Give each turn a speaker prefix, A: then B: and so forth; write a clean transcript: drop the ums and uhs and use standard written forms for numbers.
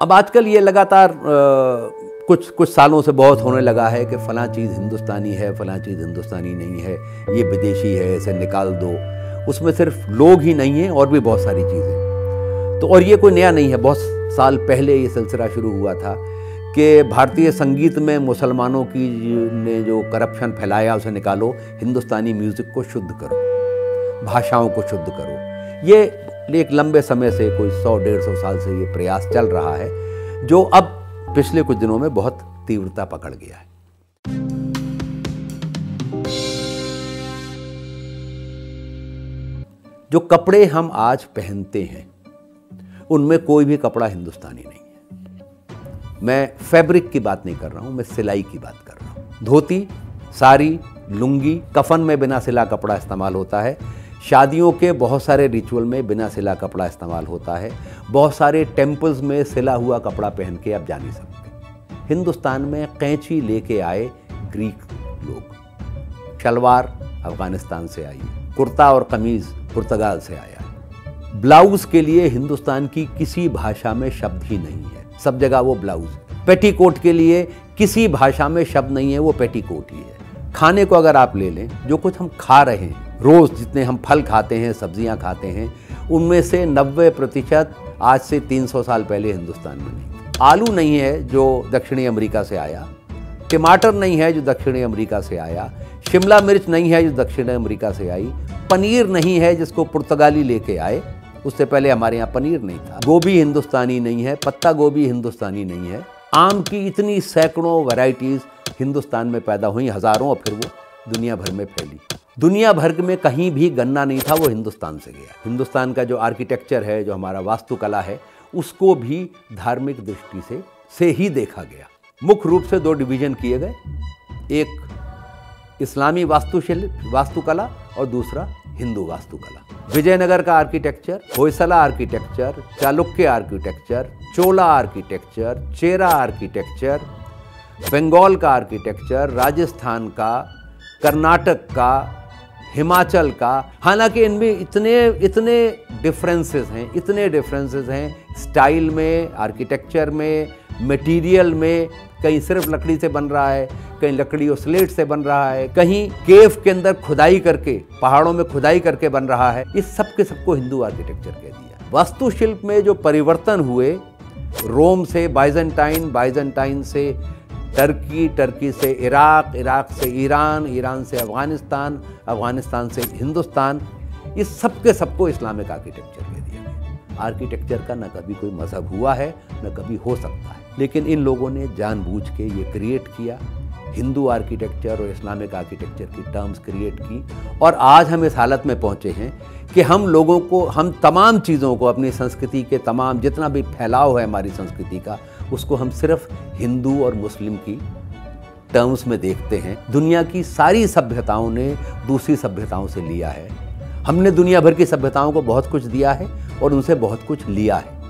A: अब आजकल ये लगातार कुछ सालों से बहुत होने लगा है कि फ़लाँ चीज़ हिंदुस्तानी है, फ़लाँ चीज़ हिंदुस्तानी नहीं है, ये विदेशी है, इसे निकाल दो। उसमें सिर्फ लोग ही नहीं हैं और भी बहुत सारी चीज़ें। तो और ये कोई नया नहीं है, बहुत साल पहले ये सिलसिला शुरू हुआ था कि भारतीय संगीत में मुसलमानों की ने जो करप्शन फैलाया उसे निकालो, हिंदुस्तानी म्यूज़िक को शुद्ध करो, भाषाओं को शुद्ध करो। ये एक लंबे समय से कोई 100-150 साल से ये प्रयास चल रहा है, जो अब पिछले कुछ दिनों में बहुत तीव्रता पकड़ गया है। जो कपड़े हम आज पहनते हैं उनमें कोई भी कपड़ा हिंदुस्तानी नहीं है। मैं फैब्रिक की बात नहीं कर रहा हूं, मैं सिलाई की बात कर रहा हूं। धोती, साड़ी, लुंगी, कफन में बिना सिला कपड़ा इस्तेमाल होता है। शादियों के बहुत सारे रिचुअल में बिना सिला कपड़ा इस्तेमाल होता है। बहुत सारे टेम्पल्स में सिला हुआ कपड़ा पहन के आप जा नहीं सकते। हिंदुस्तान में कैंची लेके आए ग्रीक लोग, शलवार अफगानिस्तान से आई, कुर्ता और कमीज पुर्तगाल से आया। ब्लाउज के लिए हिंदुस्तान की किसी भाषा में शब्द ही नहीं है, सब जगह वो ब्लाउज। पेटीकोट के लिए किसी भाषा में शब्द नहीं है, वो पेटीकोट ही है। खाने को अगर आप ले लें, जो कुछ हम खा रहे हैं रोज़, जितने हम फल खाते हैं, सब्जियां खाते हैं, उनमें से 90% आज से 300 साल पहले हिंदुस्तान में नहीं। आलू नहीं है जो दक्षिणी अमेरिका से आया, टमाटर नहीं है जो दक्षिणी अमेरिका से आया, शिमला मिर्च नहीं है जो दक्षिणी अमेरिका से आई, पनीर नहीं है जिसको पुर्तगाली लेके आए, उससे पहले हमारे यहाँ पनीर नहीं था। गोभी हिंदुस्तानी नहीं है, पत्ता गोभी हिंदुस्तानी नहीं है। आम की इतनी सैकड़ों वैरायटीज़ हिंदुस्तान में पैदा हुई, हज़ारों, और फिर वो दुनिया भर में फैली। दुनिया भर में कहीं भी गन्ना नहीं था, वो हिंदुस्तान से गया। हिंदुस्तान का जो आर्किटेक्चर है, जो हमारा वास्तुकला है, उसको भी धार्मिक दृष्टि से ही देखा गया। मुख्य रूप से 2 डिवीज़न किए गए, एक इस्लामी वास्तुकला और दूसरा हिंदू वास्तुकला। विजयनगर का architecture, Hoysala architecture, Chalukya architecture, Chola architecture, Chera architecture, Bengal का आर्किटेक्चर, राजस्थान का, कर्नाटक का, हिमाचल का। हालांकि इनमें इतने डिफरेंसेस हैं स्टाइल में, आर्किटेक्चर में, मटेरियल में। कहीं सिर्फ लकड़ी से बन रहा है, कहीं लकड़ी और स्लेट से बन रहा है, कहीं केव के अंदर खुदाई करके, पहाड़ों में खुदाई करके बन रहा है। इस सब के सबको हिंदू आर्किटेक्चर कह दिया। वास्तुशिल्प में जो परिवर्तन हुए, रोम से बाइजेंटाइन, बाइजेंटाइन से टर्की, टर्की से इराक, इराक से ईरान, ईरान से अफगानिस्तान, अफगानिस्तान से हिंदुस्तान, इस सब के सबको इस्लामिक आर्किटेक्चर कह दिया गया। आर्किटेक्चर का न कभी कोई मजहब हुआ है, न कभी हो सकता है, लेकिन इन लोगों ने जानबूझ के ये क्रिएट किया, हिंदू आर्किटेक्चर और इस्लामिक आर्किटेक्चर की टर्म्स क्रिएट की। और आज हम इस हालत में पहुँचे हैं कि हम लोगों को, हम तमाम चीज़ों को, अपनी संस्कृति के तमाम जितना भी फैलाव है हमारी संस्कृति का, उसको हम सिर्फ हिंदू और मुस्लिम की टर्म्स में देखते हैं। दुनिया की सारी सभ्यताओं ने दूसरी सभ्यताओं से लिया है। हमने दुनिया भर की सभ्यताओं को बहुत कुछ दिया है और उनसे बहुत कुछ लिया है।